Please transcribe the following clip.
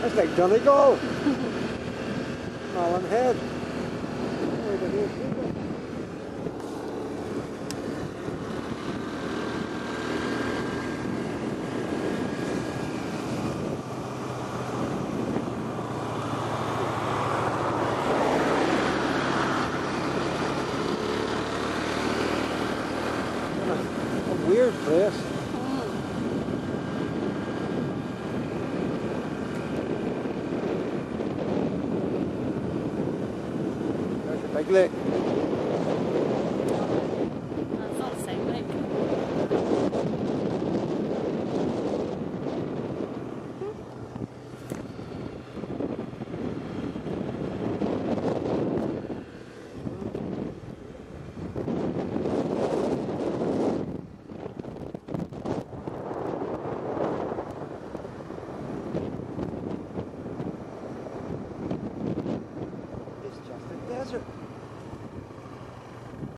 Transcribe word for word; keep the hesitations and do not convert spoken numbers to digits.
That's like Donegal. Malin Head. Over here. A weird place. There's a big lake. That's not the same lake. It's just a desert.